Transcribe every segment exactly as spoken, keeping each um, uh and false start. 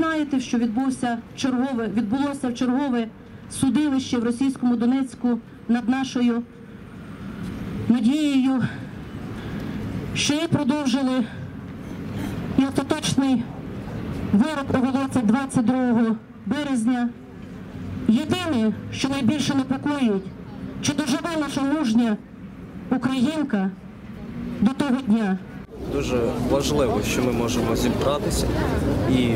знаєте, що відбувся чергове, відбулося в чергове судилище в російському Донецьку над нашою Надією, що її продовжили, і остаточний вирок оголосять двадцять другого березня. Єдине, що найбільше непокоїть, чи доживе наша мужня українка до того дня. Дуже важливо, що ми можемо зібратися і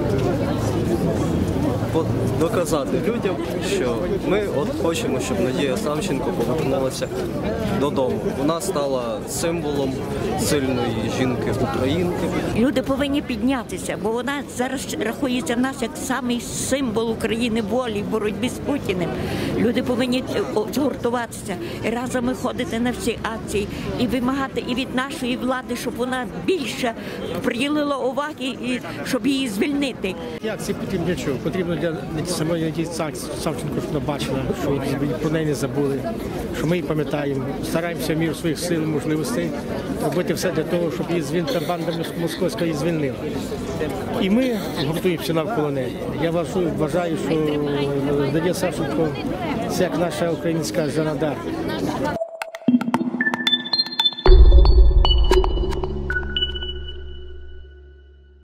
доказати людям, що ми от хочемо, щоб Надія Савченко повернулася додому. Вона стала символом сильної жінки-українки. Люди повинні піднятися, бо вона зараз рахується в нас як самий символ України волі, боротьби з Путіним. Люди повинні згуртуватися і разом виходити на всі акції і вимагати і від нашої влади, щоб вона більше приділила уваги і щоб її звільнити. Акції потрібно для чого? Потрібно для самої Надії Савченко, щоб вона бачила, що про неї не забули, що ми її пам'ятаємо, стараємося в міру своїх сил, можливостей робити все для того, щоб її звільнити, банда московська її звільнила. І ми гуртуємося навколо неї. Я вважаю, що Надія Савченко – це як наша українська Жанна д'Арк.